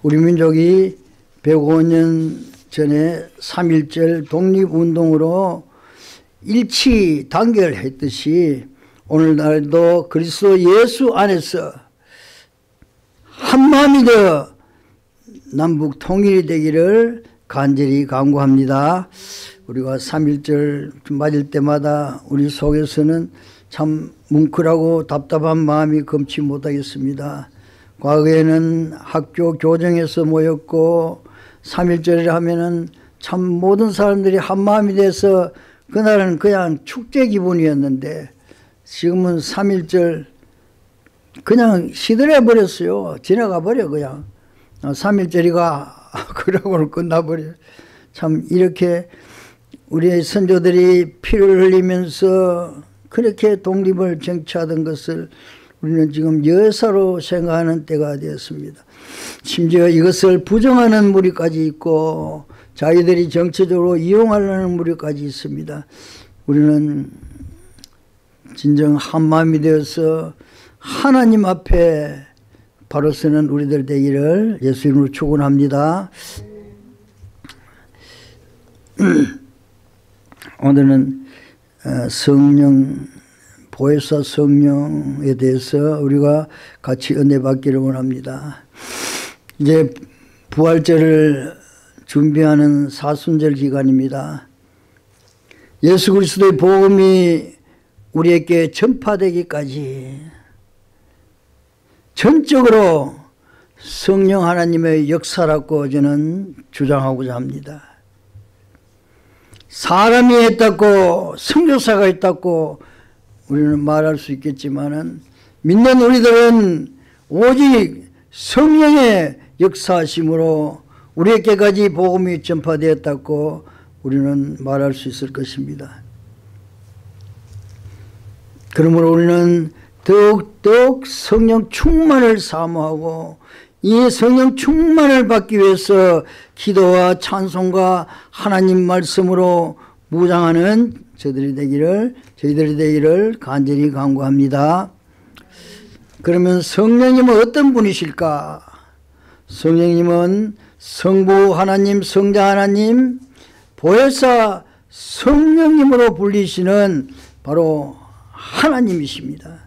우리 민족이 105년 전에 3.1절 독립운동으로 일치 단결했듯이 오늘날도 그리스도 예수 안에서 한마음이 되어 남북 통일이 되기를 간절히 간구합니다. 우리가 3.1절 맞을 때마다 우리 속에서는 참 뭉클하고 답답한 마음이 금치 못하겠습니다. 과거에는 학교 교정에서 모였고 3.1절을 하면은 참 모든 사람들이 한마음이 돼서 그날은 그냥 축제 기분이었는데 지금은 3.1절 그냥 시들해 버렸어요. 지나가 버려 그냥. 3.1절이가 그러고는 끝나버려. 참 이렇게 우리의 선조들이 피를 흘리면서 그렇게 독립을 쟁취하던 것을 우리는 지금 여사로 생각하는 때가 되었습니다. 심지어 이것을 부정하는 무리까지 있고 자기들이 정치적으로 이용하려는 무리까지 있습니다. 우리는 진정 한마음이 되어서 하나님 앞에 바로 서는 우리들 되기를 예수 이름으로 축원합니다. 오늘은 성령, 보혜사 성령에 대해서 우리가 같이 은혜 받기를 원합니다. 이제 부활절을 준비하는 사순절 기간입니다. 예수 그리스도의 복음이 우리에게 전파되기까지 전적으로 성령 하나님의 역사라고 저는 주장하고자 합니다. 사람이 했다고 선교사가 했다고 우리는 말할 수 있겠지만은 믿는 우리들은 오직 성령의 역사하심으로 우리에게까지 복음이 전파되었다고 우리는 말할 수 있을 것입니다. 그러므로 우리는 더욱 성령 충만을 사모하고 이 성령 충만을 받기 위해서 기도와 찬송과 하나님 말씀으로 무장하는 저희들이 되기를 간절히 간구합니다. 그러면 성령님은 어떤 분이실까? 성령님은 성부 하나님, 성자 하나님, 보혜사 성령님으로 불리시는 바로 하나님이십니다.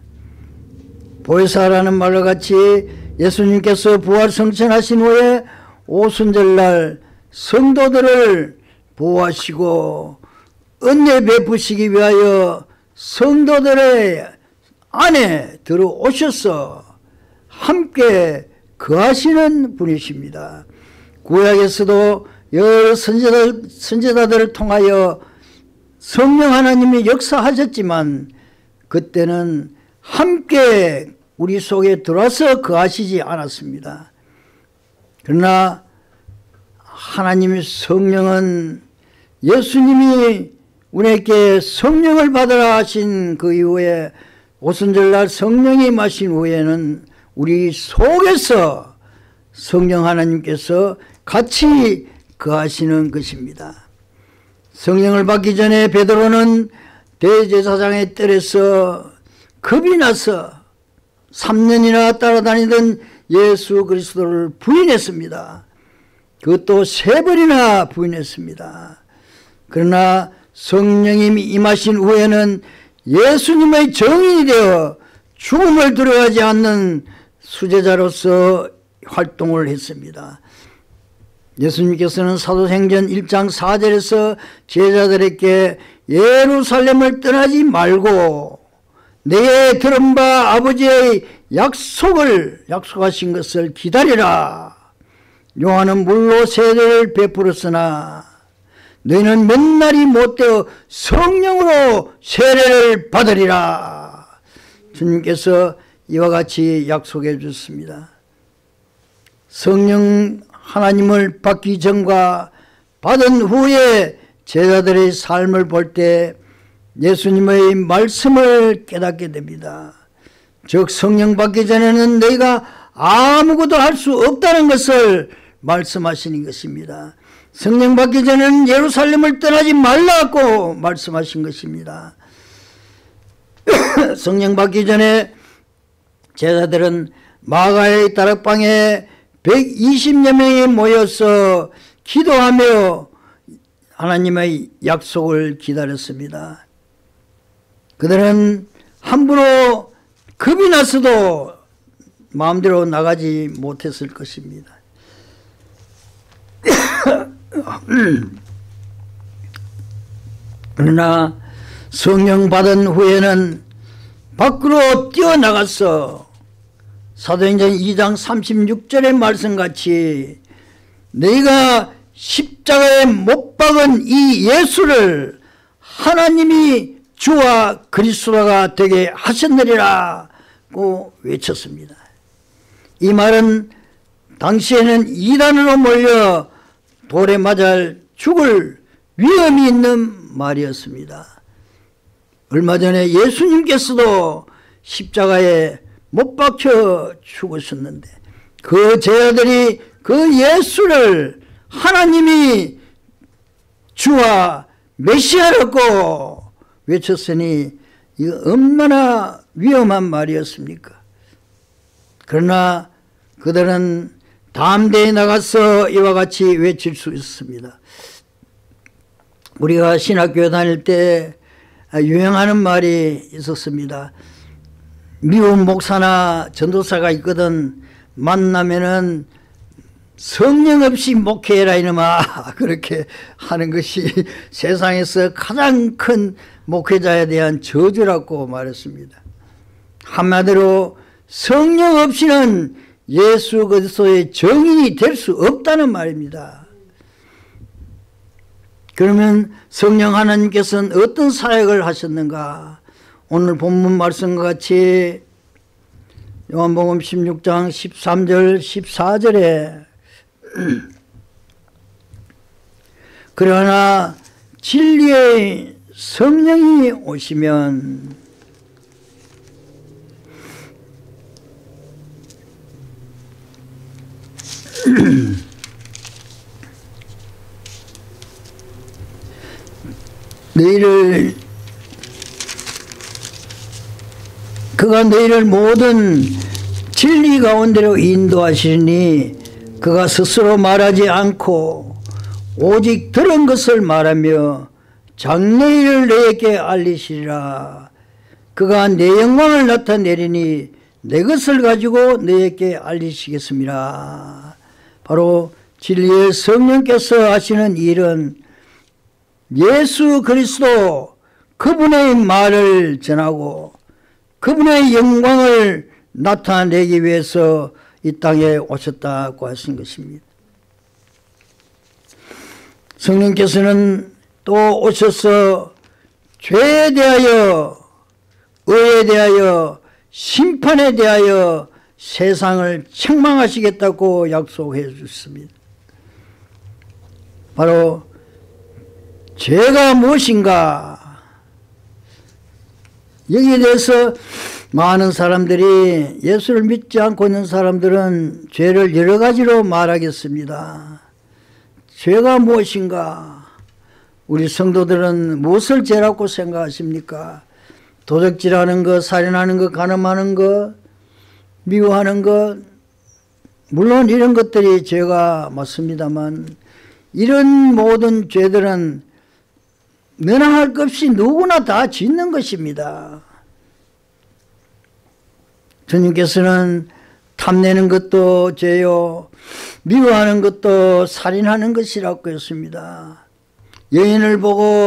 보혜사라는 말과 같이 예수님께서 부활 성천하신 후에 오순절날 성도들을 보호하시고 은혜 베푸시기 위하여 성도들의 안에 들어오셔서 함께 거하시는 분이십니다. 구약에서도 여러 선지자들을 통하여 성령 하나님이 역사하셨지만 그때는 함께 우리 속에 들어와서 거하시지 않았습니다. 그러나 하나님의 성령은 예수님이 우리에게 성령을 받으라 하신 그 이후에 오순절날 성령이 마신 후에는 우리 속에서 성령 하나님께서 같이 거하시는 것입니다. 성령을 받기 전에 베드로는 대제사장의 뜰에서 겁이 나서 3년이나 따라다니던 예수 그리스도를 부인했습니다. 그것도 3번이나 부인했습니다. 그러나 성령님이 임하신 후에는 예수님의 정인이 되어 죽음을 두려워하지 않는 수제자로서 활동을 했습니다. 예수님께서는 사도행전 1장 4절에서 제자들에게 예루살렘을 떠나지 말고 내게 들은 바 아버지의 약속하신 것을 기다리라. 요한은 물로 세례를 베풀었으나 너희는 몇 날이 못되어 성령으로 세례를 받으리라. 주님께서 이와 같이 약속해 주셨습니다. 성령 하나님을 받기 전과 받은 후에 제자들의 삶을 볼 때 예수님의 말씀을 깨닫게 됩니다. 즉 성령 받기 전에는 너희가 아무것도 할 수 없다는 것을 말씀하시는 것입니다. 성령 받기 전에는 예루살렘을 떠나지 말라고 말씀하신 것입니다. 성령 받기 전에 제자들은 마가의 다락방에 120여 명이 모여서 기도하며 하나님의 약속을 기다렸습니다. 그들은 함부로 겁이 나서도 마음대로 나가지 못했을 것입니다. 그러나 성령 받은 후에는 밖으로 뛰어나가서 사도행전 2장 36절의 말씀같이 너희가 십자가에 못 박은 이 예수를 하나님이 주와 그리스도가 되게 하셨느리라고 외쳤습니다. 이 말은 당시에는 이단으로 몰려 돌에 맞아 죽을 위험이 있는 말이었습니다. 얼마 전에 예수님께서도 십자가에 못 박혀 죽으셨는데 그 제자들이 그 예수를 하나님이 주와 메시아라고 외쳤으니 이거 얼마나 위험한 말이었습니까? 그러나 그들은 담대히 나가서 이와 같이 외칠 수 있습니다. 우리가 신학교에 다닐 때 유행하는 말이 있었습니다. 미국 목사나 전도사가 있거든 만나면은 성령 없이 목회해라 이놈아 그렇게 하는 것이 세상에서 가장 큰 목회자에 대한 저주라고 말했습니다. 한마디로 성령 없이는 예수 그리스도의 증인이 될 수 없다는 말입니다. 그러면 성령 하나님께서는 어떤 사역을 하셨는가? 오늘 본문 말씀과 같이 요한복음 16장 13절 14절에 그러나 진리의 성령이 오시면 그가 너희를 모든 진리 가운데로 인도하시니 그가 스스로 말하지 않고 오직 들은 것을 말하며 장래일을 너희에게 알리시리라. 그가 내 영광을 나타내리니 내 것을 가지고 너희에게 알리시겠습니다. 바로 진리의 성령께서 하시는 일은 예수 그리스도 그분의 말을 전하고 그분의 영광을 나타내기 위해서 이 땅에 오셨다고 하신 것입니다. 성령께서는 또 오셔서 죄에 대하여 의에 대하여 심판에 대하여 세상을 책망하시겠다고 약속해 주셨습니다. 바로 죄가 무엇인가? 여기에 대해서 많은 사람들이 예수를 믿지 않고 있는 사람들은 죄를 여러 가지로 말하겠습니다. 죄가 무엇인가? 우리 성도들은 무엇을 죄라고 생각하십니까? 도적질하는 것, 살인하는 것, 간음하는 것, 미워하는 것, 물론 이런 것들이 죄가 맞습니다만 이런 모든 죄들은 너나 할 것 없이 누구나 다 짓는 것입니다. 주님께서는 탐내는 것도 죄요, 미워하는 것도 살인하는 것이라고 했습니다. 여인을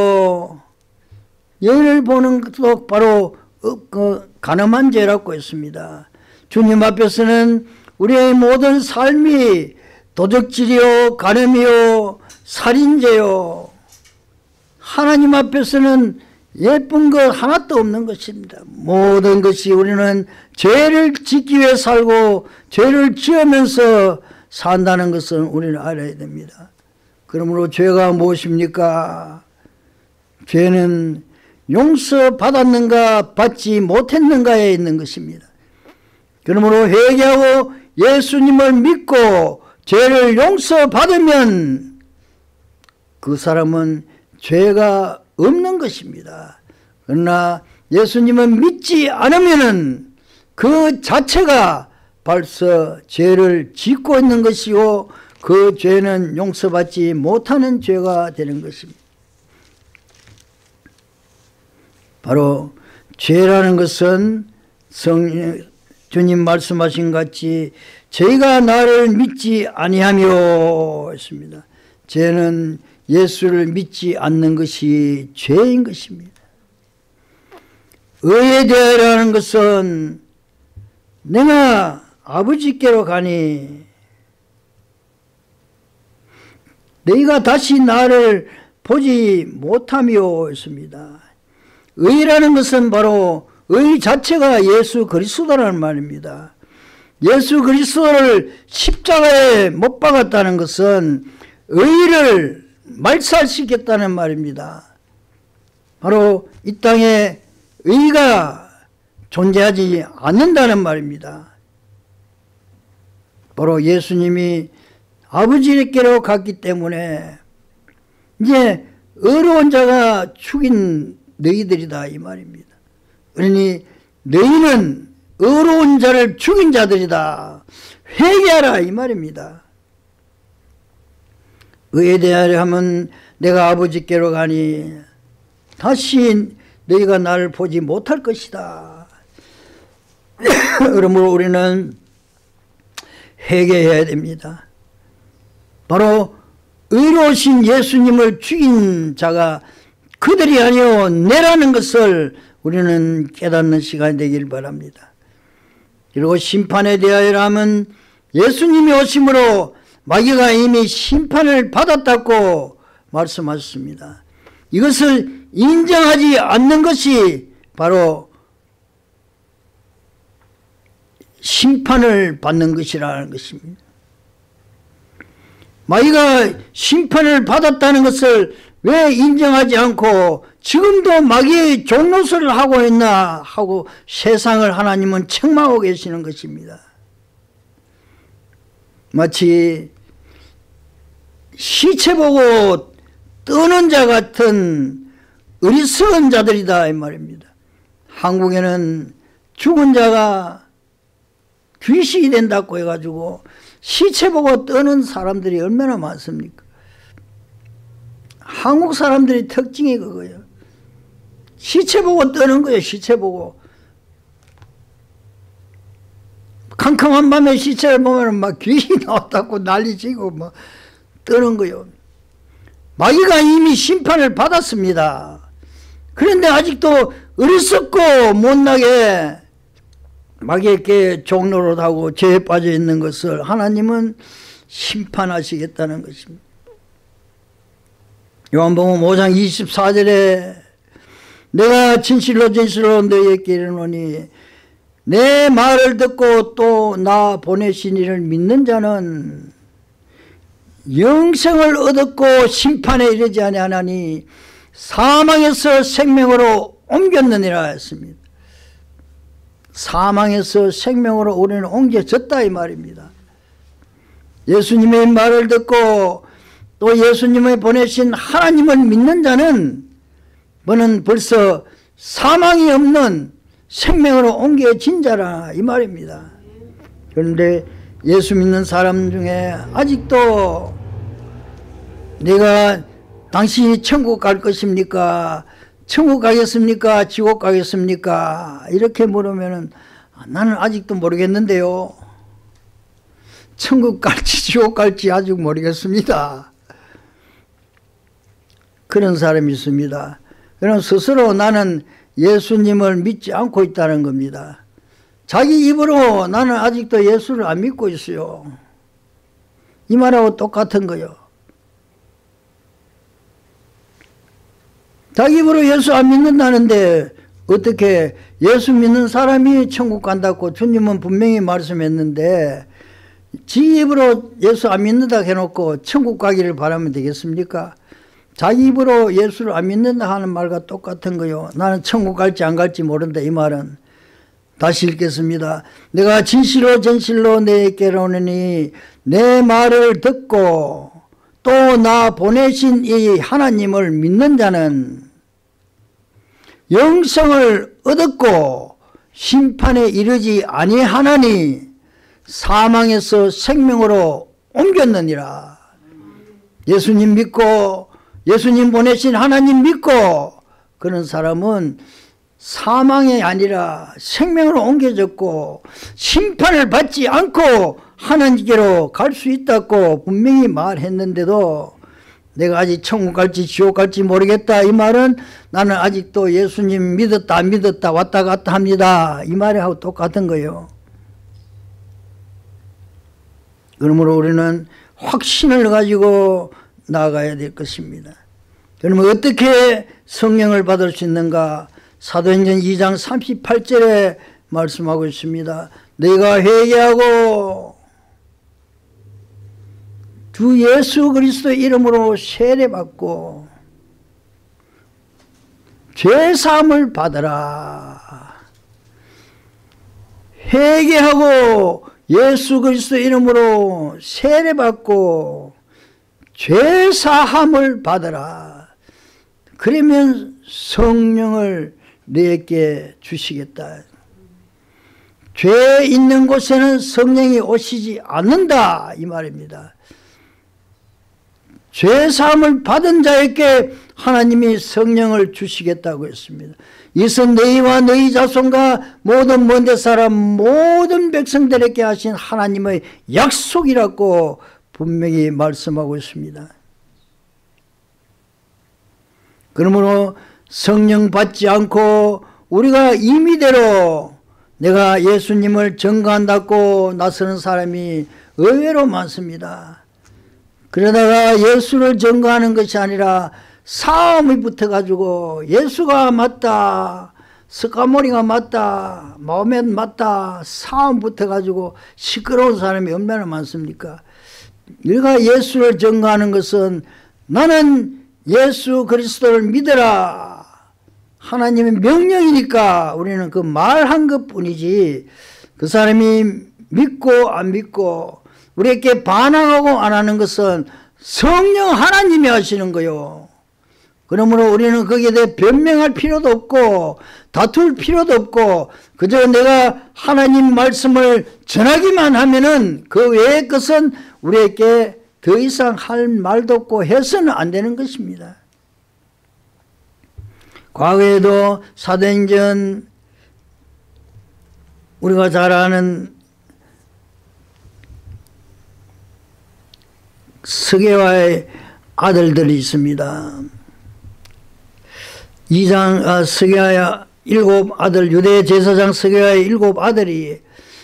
보는 것도 바로 간음한 죄라고 했습니다. 주님 앞에서는 우리의 모든 삶이 도적질이요, 간음이요, 살인죄요. 하나님 앞에서는 예쁜 것 하나도 없는 것입니다. 모든 것이 우리는 죄를 짓기 위해 살고 죄를 지으면서 산다는 것은 우리는 알아야 됩니다. 그러므로 죄가 무엇입니까? 죄는 용서받았는가 받지 못했는가에 있는 것입니다. 그러므로 회개하고 예수님을 믿고 죄를 용서받으면 그 사람은 죄가 없는 것입니다. 그러나 예수님을 믿지 않으면은 그 자체가 벌써 죄를 짓고 있는 것이고 그 죄는 용서받지 못하는 죄가 되는 것입니다. 바로 죄라는 것은 주님 말씀하신 같이 저희가 나를 믿지 아니하며 했습니다. 죄는 예수를 믿지 않는 것이 죄인 것입니다. 의에 대하여라는 것은 내가 아버지께로 가니 너희가 다시 나를 보지 못하며 했습니다. 의라는 것은 바로 의 자체가 예수 그리스도라는 말입니다. 예수 그리스도를 십자가에 못 박았다는 것은 의를 말살시켰다는 말입니다. 바로 이 땅에 의가 존재하지 않는다는 말입니다. 바로 예수님이 아버지께로 갔기 때문에 이제 의로운 자가 죽인 너희들이다 이 말입니다. 그러니 너희는 의로운 자를 죽인 자들이다. 회개하라 이 말입니다. 의에 대하여 하면 내가 아버지께로 가니 다시 너희가 나를 보지 못할 것이다. 그러므로 우리는 회개해야 됩니다. 바로 의로우신 예수님을 죽인 자가 그들이 아니요 내라는 것을 우리는 깨닫는 시간이 되길 바랍니다. 그리고 심판에 대하여라면 예수님이 오심으로 마귀가 이미 심판을 받았다고 말씀하셨습니다. 이것을 인정하지 않는 것이 바로 심판을 받는 것이라는 것입니다. 마귀가 심판을 받았다는 것을 왜 인정하지 않고 지금도 마귀의 종노릇을 하고 있나 하고 세상을 하나님은 책망하고 계시는 것입니다. 마치 시체 보고 떠는 자 같은 어리석은 자들이다 이 말입니다. 한국에는 죽은 자가 귀신이 된다고 해가지고 시체 보고 떠는 사람들이 얼마나 많습니까? 한국 사람들의 특징이 그거예요. 시체 보고 떠는 거예요. 시체 보고. 캄캄한 밤에 시체를 보면 막 귀신이 나왔다고 난리치고 막 떠는 거예요. 마귀가 이미 심판을 받았습니다. 그런데 아직도 어리석고 못나게 마귀에게 종노릇하고 죄에 빠져 있는 것을 하나님은 심판하시겠다는 것입니다. 요한복음 5장 24절에 내가 진실로 진실로 너희에게 이르노니 내 말을 듣고 또 나 보내신 이를 믿는 자는 영생을 얻었고 심판에 이르지 아니하나니 사망에서 생명으로 옮겼느니라 했습니다. 사망에서 생명으로 우리는 옮겨졌다 이 말입니다. 예수님의 말을 듣고 또 예수님을 보내신 하나님을 믿는 자는 너는 벌써 사망이 없는 생명으로 옮겨진 자라 이 말입니다. 그런데 예수 믿는 사람 중에 아직도 내가 당신이 천국 갈 것입니까? 천국 가겠습니까? 지옥 가겠습니까? 이렇게 물으면 나는 아직도 모르겠는데요. 천국 갈지 지옥 갈지 아직 모르겠습니다. 그런 사람이 있습니다. 그럼 스스로 나는 예수님을 믿지 않고 있다는 겁니다. 자기 입으로 나는 아직도 예수를 안 믿고 있어요. 이 말하고 똑같은 거요. 자기 입으로 예수 안 믿는다는데 어떻게 예수 믿는 사람이 천국 간다고 주님은 분명히 말씀했는데 지 입으로 예수 안 믿는다 해놓고 천국 가기를 바라면 되겠습니까? 자기 입으로 예수를 안 믿는다 하는 말과 똑같은 거요. 나는 천국 갈지 안 갈지 모른다 이 말은. 다시 읽겠습니다. 내가 진실로 진실로 너희에게로 오느니 내 말을 듣고 또 나 보내신 이 하나님을 믿는 자는 영생을 얻었고 심판에 이르지 아니하나니 사망에서 생명으로 옮겼느니라. 예수님 믿고 예수님 보내신 하나님 믿고 그런 사람은 사망이 아니라 생명으로 옮겨졌고 심판을 받지 않고 하나님께로 갈 수 있다고 분명히 말했는데도 내가 아직 천국 갈지 지옥 갈지 모르겠다, 이 말은 나는 아직도 예수님 믿었다 안 믿었다 왔다 갔다 합니다, 이 말하고 똑같은 거예요. 그러므로 우리는 확신을 가지고 나아가야 될 것입니다. 그러면 어떻게 성령을 받을 수 있는가? 사도행전 2장 38절에 말씀하고 있습니다. 너희가 회개하고 주 예수 그리스도 이름으로 세례받고 죄사함을 받으라. 회개하고 예수 그리스도 이름으로 세례받고 죄사함을 받으라. 그러면 성령을 너에게 주시겠다. 죄 있는 곳에는 성령이 오시지 않는다, 이 말입니다. 죄사함을 받은 자에게 하나님이 성령을 주시겠다고 했습니다. 이것은 너희와 너희 자손과 모든 먼데 사람 모든 백성들에게 하신 하나님의 약속이라고 분명히 말씀하고 있습니다. 그러므로 성령 받지 않고 우리가 임의대로 내가 예수님을 증거한다고 나서는 사람이 의외로 많습니다. 그러다가 예수를 증거하는 것이 아니라 싸움이 붙어가지고 예수가 맞다, 스카모리가 맞다, 마호멧 맞다, 싸움 붙어가지고 시끄러운 사람이 얼마나 많습니까? 우리가 예수를 증거하는 것은 나는 예수 그리스도를 믿어라, 하나님의 명령이니까 우리는 그 말한 것뿐이지, 그 사람이 믿고 안 믿고 우리에게 반항하고 안 하는 것은 성령 하나님이 하시는 거요. 그러므로 우리는 거기에 대해 변명할 필요도 없고 다툴 필요도 없고 그저 내가 하나님 말씀을 전하기만 하면은 그 외의 것은 우리에게 더 이상 할 말도 없고 해서는 안 되는 것입니다. 과거에도 사도행전 우리가 잘 아는 스게와의 아들들이 있습니다. 스게와의 7아들, 유대 제사장 스게와의 7아들이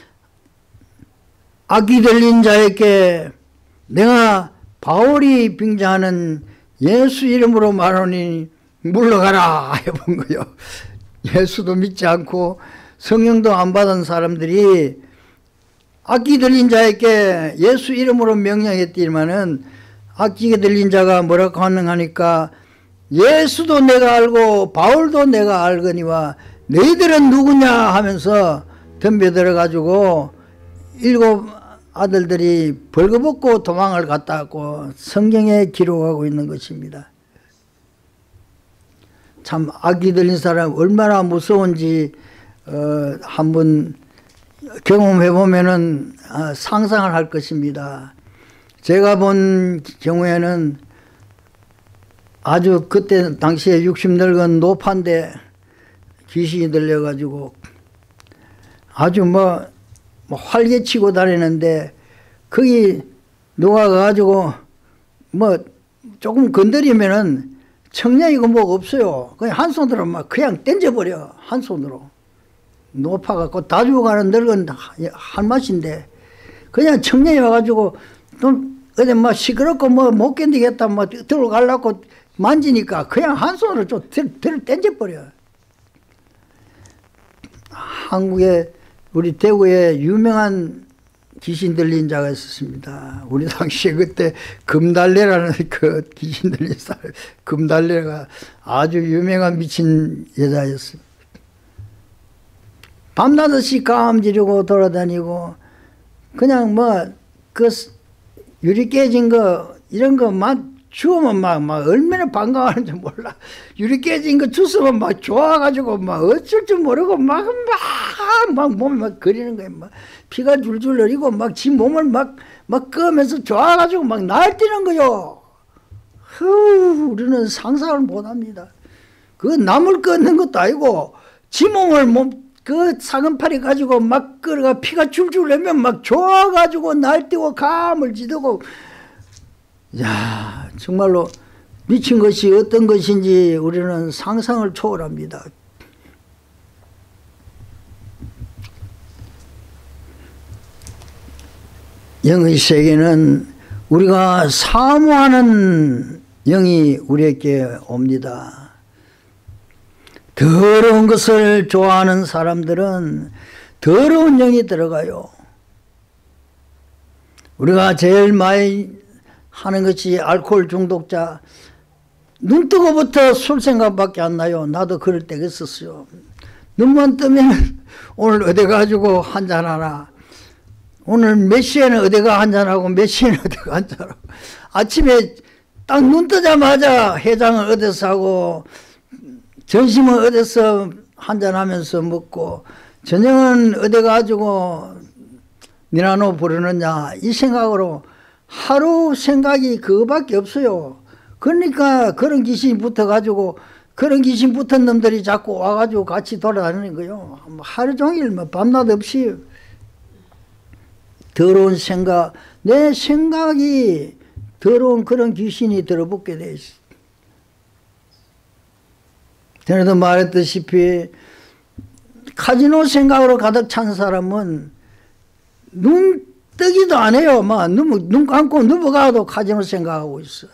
악기 들린 자에게 내가 바울이 빙자하는 예수 이름으로 말하니 물러가라 해본 거요. 예수도 믿지 않고 성령도 안 받은 사람들이 악기 들린 자에게 예수 이름으로 명령했더니만은 악기 들린 자가 뭐라고 하느냐니까 예수도 내가 알고 바울도 내가 알거니와 너희들은 누구냐 하면서 덤벼들어 가지고 7아들들이 벌거벗고 도망을 갔다고 성경에 기록하고 있는 것입니다. 참 악기 들린 사람 얼마나 무서운지 한번 경험해 보면은 상상을 할 것입니다. 제가 본 경우에는 아주 그때 당시에 60 늙은 노파인데 귀신이 들려가지고 아주 활개치고 다니는데 거기 누가 가가지고 조금 건드리면은 청량이고 뭐가 없어요. 그냥 한 손으로 그냥 던져버려. 한 손으로. 높아갖고 다 죽어가는 늙은 할맛인데 그냥 청년이 와가지고 좀 어디 시끄럽고 못 견디겠다 들고 가려고 만지니까 그냥 한 손으로 좀 던져버려. 한국에 우리 대구에 유명한 귀신 들린 자가 있었습니다. 우리 당시에 그때 금달래라는 그 귀신 들린 사람, 금달래가 아주 유명한 미친 여자였어요. 밤낮없이 까암지르고 돌아다니고 그냥 그 유리 깨진 거 이런 거만 주우면 막 얼마나 반가워하는지 몰라. 유리 깨진 거 주스면 막 좋아가지고 막 어쩔 줄 모르고 막 몸이 막 거리는 거야. 막 피가 줄줄 흐리고 막 지 몸을 막 끄면서 좋아가지고 막 날뛰는 거요. 우리는 상상을 못 합니다. 그 남을 끄는 것도 아니고 지 몸을 그 사근팔이 가지고 막 끌어가 피가 줄줄 내면 막 좋아가지고 날뛰고 감을 지르고, 야, 정말로 미친 것이 어떤 것인지 우리는 상상을 초월합니다. 영의 세계는 우리가 사모하는 영이 우리에게 옵니다. 더러운 것을 좋아하는 사람들은 더러운 영이 들어가요. 우리가 제일 많이 하는 것이 알코올 중독자, 눈 뜨고부터 술 생각밖에 안 나요. 나도 그럴 때가 있었어요. 눈만 뜨면 오늘 어디 가지고 한잔 하나, 오늘 몇 시에는 어디가 한잔하고 몇 시에는 어디가 한잔하고, 아침에 딱 눈 뜨자마자 해장을 어디서 하고 점심은 어디서 한잔하면서 먹고 저녁은 어디 가지고 니나노 부르느냐, 이 생각으로 하루 생각이 그거밖에 없어요. 그러니까 그런 귀신이 붙어가지고, 그런 귀신 붙은 놈들이 자꾸 와가지고 같이 돌아다니는 거요. 하루 종일 밤낮 없이 더러운 생각, 내 생각이 더러운 그런 귀신이 들어붙게 돼 있어. 전에도 말했다시피 카지노 생각으로 가득 찬 사람은 눈 뜨기도 안 해요. 막 눈 감고 누워가도 카지노 생각하고 있어.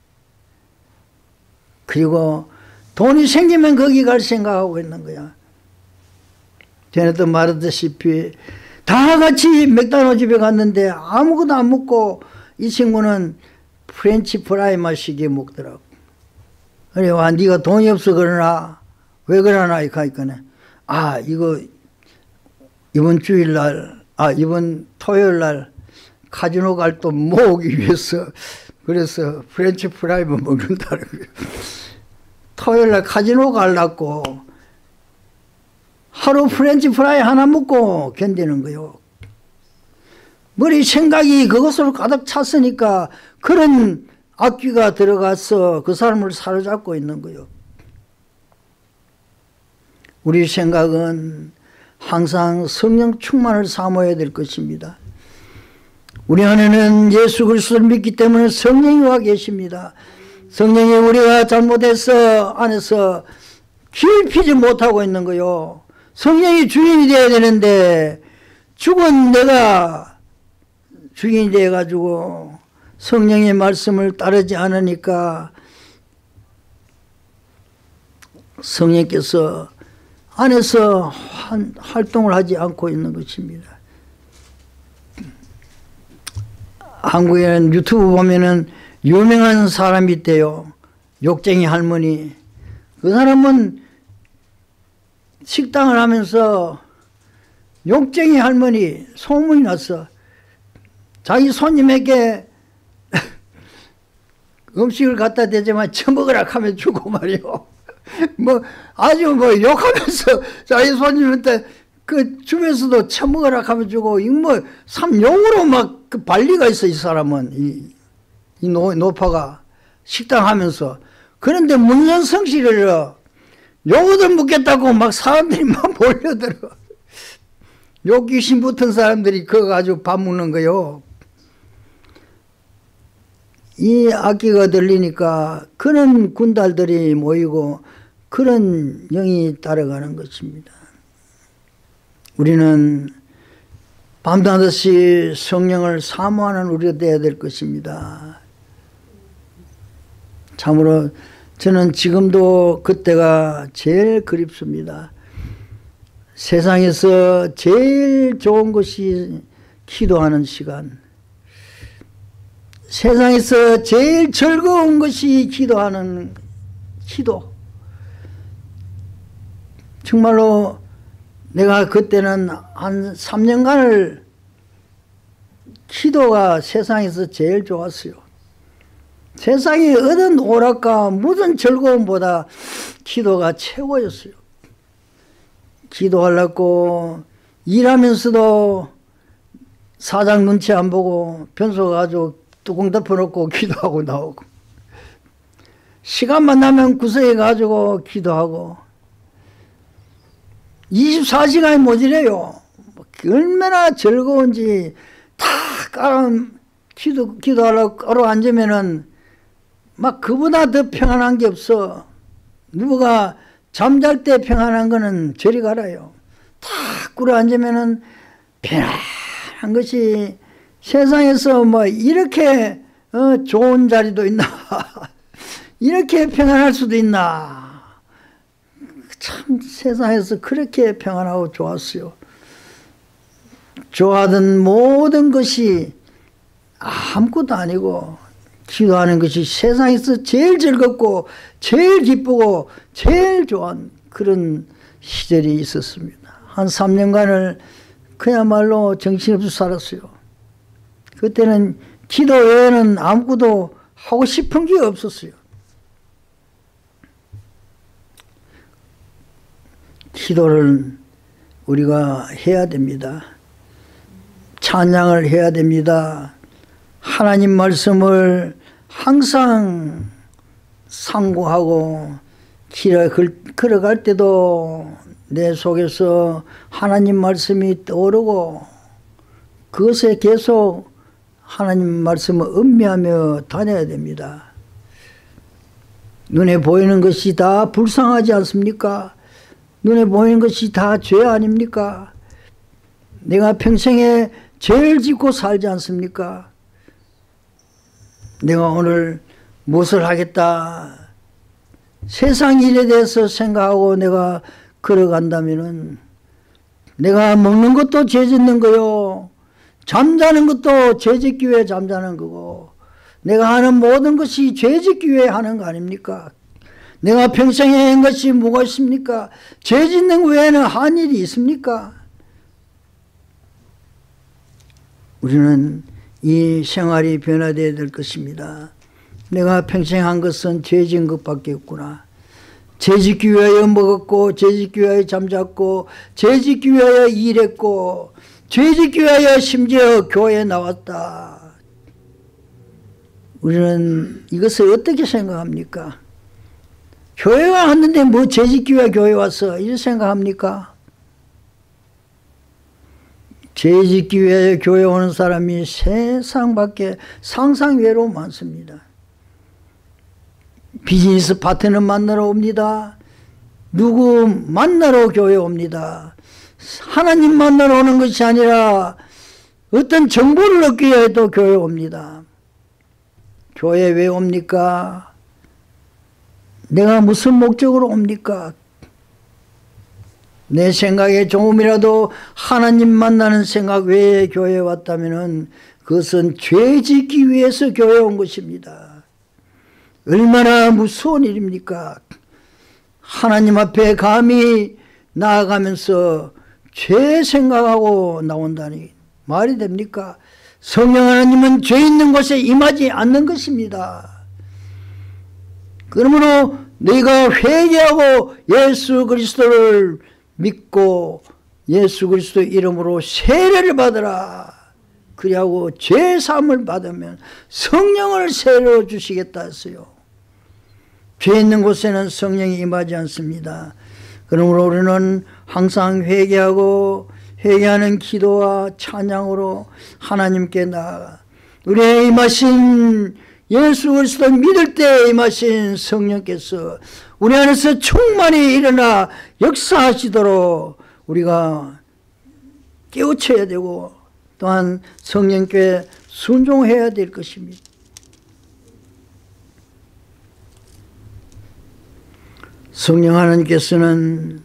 그리고 돈이 생기면 거기 갈 생각하고 있는 거야. 전에도 말했다시피 다 같이 맥도날드 집에 갔는데 아무것도 안 먹고 이 친구는 프렌치 프라이 마시게 먹더라고. 그래, 와, 네가 돈이 없어 그러나? 왜 그러나? 이카니까네. 아, 이거 이번 주일날, 이번 토요일날 카지노 갈 돈 모으기 위해서 그래서 프렌치 프라이만 먹는다는 거예요. 토요일날 카지노 가려고 하루 프렌치 프라이 하나 먹고 견디는 거요. 머리 생각이 그것으로 가득 찼으니까 그런 악귀가 들어가서 그 사람을 사로잡고 있는 거요. 우리 생각은 항상 성령 충만을 사모해야 될 것입니다. 우리 안에는 예수 그리스도를 믿기 때문에 성령이 와 계십니다. 성령이 우리가 잘못해서 안에서 길피지 못하고 있는 거요. 성령이 주인이 되어야 되는데 죽은 내가 주인이 되어가지고 성령의 말씀을 따르지 않으니까 성령께서 안에서 활동을 하지 않고 있는 것입니다. 한국에는 유튜브 보면은 유명한 사람이 있대요. 욕쟁이 할머니. 그 사람은 식당을 하면서 욕쟁이 할머니 소문이 났어. 자기 손님에게 음식을 갖다 대지만 처먹으라 하면 주고 말이요. 아주 욕하면서 자기 손님한테 그 주면서도 처먹으라 하면 주고, 삼욕으로 막 그 발리가 있어, 이 사람은. 이 노파가 식당 하면서. 그런데 문전성시를 욕을 묻겠다고 막 사람들이 막 몰려들어. 욕귀신 붙은 사람들이 그거 가지고 밥 먹는 거요. 이 악기가 들리니까 그런 군달들이 모이고 그런 영이 따라가는 것입니다. 우리는 밤낮없이 성령을 사모하는 우리가 되어야 될 것입니다. 참으로 저는 지금도 그때가 제일 그립습니다. 세상에서 제일 좋은 것이 기도하는 시간. 세상에서 제일 즐거운 것이 기도하는 기도. 정말로 내가 그때는 한 3년간을 기도가 세상에서 제일 좋았어요. 세상에 얻은 오락과 모든 즐거움보다 기도가 최고였어요. 기도하려고 일하면서도 사장 눈치 안 보고 변소 가지고 뚜껑 덮어놓고 기도하고 나오고, 시간만 나면 구석에 가지고 기도하고, 24시간이 모자라요. 얼마나 즐거운지. 다 기도하려고 깔아 앉으면은 막 그보다 더 평안한 게 없어. 누가 잠잘 때 평안한 거는 저리 가라요. 다 꿇어 앉으면은 편안한 것이, 세상에서 뭐 이렇게 좋은 자리도 있나 이렇게 평안할 수도 있나. 참 세상에서 그렇게 평안하고 좋았어요. 좋아하던 모든 것이 아무것도 아니고, 기도하는 것이 세상에서 제일 즐겁고 제일 기쁘고 제일 좋은 그런 시절이 있었습니다. 한 3년간을 그야말로 정신없이 살았어요. 그때는 기도 외에는 아무것도 하고 싶은 게 없었어요. 기도를 우리가 해야 됩니다. 찬양을 해야 됩니다. 하나님 말씀을 항상 상고하고 걸어갈 때도 내 속에서 하나님 말씀이 떠오르고, 그것에 계속 하나님 말씀을 음미하며 다녀야 됩니다. 눈에 보이는 것이 다 불쌍하지 않습니까? 눈에 보이는 것이 다 죄 아닙니까? 내가 평생에 죄를 짓고 살지 않습니까? 내가 오늘 무엇을 하겠다, 세상 일에 대해서 생각하고 내가 걸어간다면은, 내가 먹는 것도 죄 짓는 거요, 잠자는 것도 죄 짓기 위해 잠자는 거고, 내가 하는 모든 것이 죄 짓기 위해 하는 거 아닙니까? 내가 평생에 한 것이 뭐가 있습니까? 죄 짓는 거 외에는 한 일이 있습니까? 우리는 이 생활이 변화되어야 될 것입니다. 내가 평생 한 것은 죄 지은 것밖에 없구나. 죄 짓기 위하여 먹었고, 죄 짓기 위하여 잠잤고, 죄 짓기 위하여 일했고, 죄 짓기 위하여 심지어 교회에 나왔다. 우리는 이것을 어떻게 생각합니까? 교회 왔는데 뭐 죄 짓기 위해 교회 왔어, 이렇게 생각합니까? 죄 짓기 위해 교회 오는 사람이 세상 밖에 상상 외로 많습니다. 비즈니스 파트너 만나러 옵니다. 누구 만나러 교회 옵니다. 하나님 만나러 오는 것이 아니라 어떤 정보를 얻기 위해도 교회 옵니다. 교회 왜 옵니까? 내가 무슨 목적으로 옵니까? 내 생각에 조금이라도 하나님 만나는 생각 외에 교회에 왔다면 그것은 죄 짓기 위해서 교회에 온 것입니다. 얼마나 무서운 일입니까? 하나님 앞에 감히 나아가면서 죄 생각하고 나온다니 말이 됩니까? 성령 하나님은 죄 있는 곳에 임하지 않는 것입니다. 그러므로 네가 회개하고 예수 그리스도를 믿고 예수 그리스도 이름으로 세례를 받으라. 그리하고 죄 사함을 받으면 성령을 세례로 주시겠다 했어요. 죄 있는 곳에는 성령이 임하지 않습니다. 그러므로 우리는 항상 회개하고 회개하는 기도와 찬양으로 하나님께 나아가 우리의 임하신 예수 그리스도 믿을 때 임하신 성령께서 우리 안에서 충만히 일어나 역사하시도록 우리가 깨우쳐야 되고 또한 성령께 순종해야 될 것입니다. 성령 하나님께서는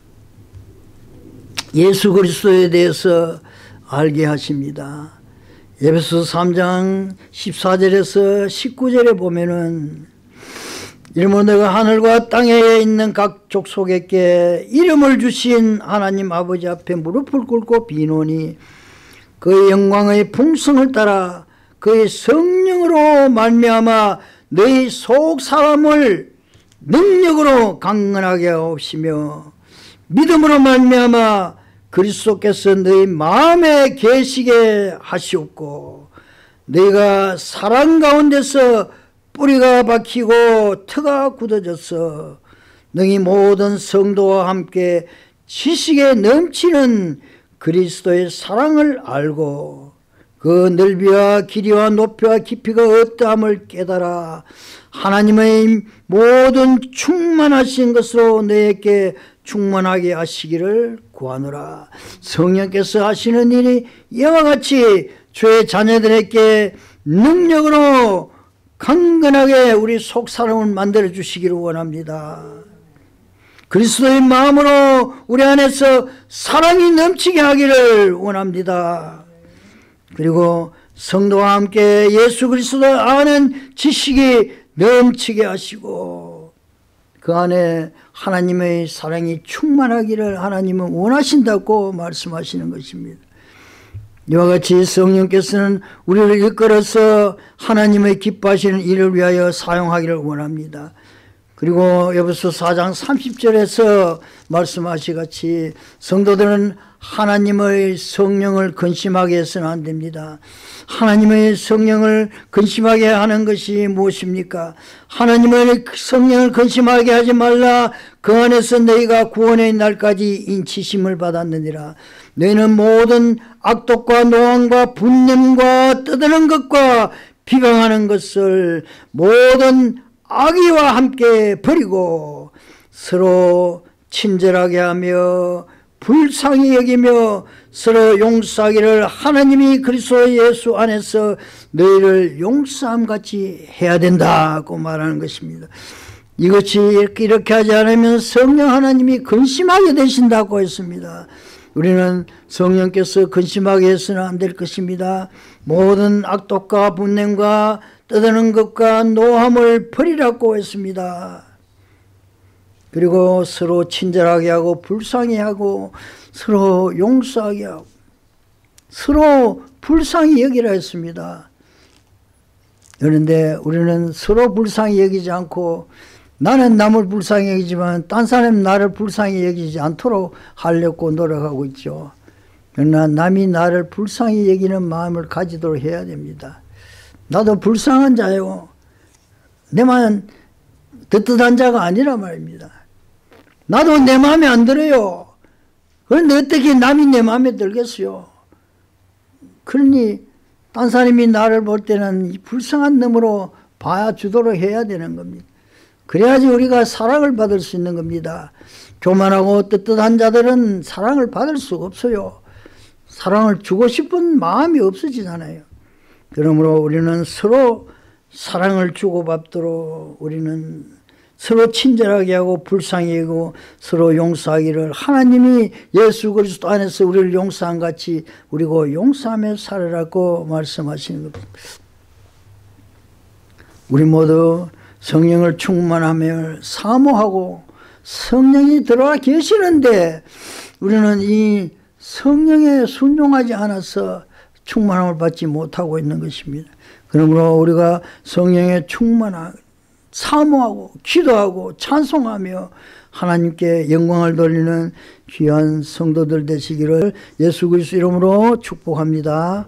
예수 그리스도에 대해서 알게 하십니다. 에베소서 3장 14절에서 19절에 보면은 이러므로 내가 하늘과 땅에 있는 각 족속에게 이름을 주신 하나님 아버지 앞에 무릎을 꿇고 비노니 그의 영광의 풍성을 따라 그의 성령으로 말미암아 너희 속 사람을 능력으로 강건하게 하옵시며 믿음으로 말미암아 그리스도께서 너희 마음에 계시게 하시옵고 너희가 사랑 가운데서 뿌리가 박히고 터가 굳어져서 너희 모든 성도와 함께 지식에 넘치는 그리스도의 사랑을 알고 그 넓이와 길이와 높이와 깊이가 어떠함을 깨달아 하나님의 모든 충만하신 것으로 너희에게 충만하게 하시기를 구하노라. 성령께서 하시는 일이 이와 같이 주의 자녀들에게 능력으로 강건하게 우리 속 사람을 만들어 주시기를 원합니다. 그리스도의 마음으로 우리 안에서 사랑이 넘치게 하기를 원합니다. 그리고 성도와 함께 예수 그리스도를 아는 지식이 넘치게 하시고 그 안에 하나님의 사랑이 충만하기를 하나님은 원하신다고 말씀하시는 것입니다. 이와 같이 성령께서는 우리를 이끌어서 하나님의 기뻐하시는 일을 위하여 사용하기를 원합니다. 그리고 에베소 4장 30절에서 말씀하시같이 성도들은 하나님의 성령을 근심하게 해서는 안 됩니다. 하나님의 성령을 근심하게 하는 것이 무엇입니까? 하나님의 성령을 근심하게 하지 말라. 그 안에서 너희가 구원의 날까지 인치심을 받았느니라. 너희는 모든 악독과 노함과 분냄과 떠드는 것과 비방하는 것을 모든 악의와 함께 버리고 서로 친절하게 하며 불쌍히 여기며 서로 용서하기를 하나님이 그리스도 예수 안에서 너희를 용서함같이 해야 된다고 말하는 것입니다. 이것이 이렇게 하지 않으면 성령 하나님이 근심하게 되신다고 했습니다. 우리는 성령께서 근심하게 해서는 안 될 것입니다. 모든 악독과 분냄과 떠드는 것과 노함을 버리라고 했습니다. 그리고 서로 친절하게 하고 불쌍히 하고 서로 용서하게 하고 서로 불쌍히 여기라 했습니다. 그런데 우리는 서로 불쌍히 여기지 않고 나는 남을 불쌍히 여기지만 딴 사람이 나를 불쌍히 여기지 않도록 하려고 노력하고 있죠. 그러나 남이 나를 불쌍히 여기는 마음을 가지도록 해야 됩니다. 나도 불쌍한 자요. 내만 떳떳한 자가 아니라 말입니다. 나도 내 마음에 안 들어요. 그런데 어떻게 남이 내 마음에 들겠어요? 그러니 딴 사람이 나를 볼 때는 불쌍한 놈으로 봐주도록 해야 되는 겁니다. 그래야지 우리가 사랑을 받을 수 있는 겁니다. 교만하고 떳떳한 자들은 사랑을 받을 수가 없어요. 사랑을 주고 싶은 마음이 없어지잖아요. 그러므로 우리는 서로 사랑을 주고받도록 우리는 서로 친절하게 하고 불쌍히 하고 서로 용서하기를 하나님이 예수 그리스도 안에서 우리를 용서한 같이 우리고 용서하며 살으라고 말씀하시는 겁니다. 우리 모두 성령을 충만하며 사모하고 성령이 들어와 계시는데 우리는 이 성령에 순종하지 않아서 충만함을 받지 못하고 있는 것입니다. 그러므로 우리가 성령에 충만하고 사모하고 기도하고 찬송하며 하나님께 영광을 돌리는 귀한 성도들 되시기를 예수 그리스도 이름으로 축복합니다.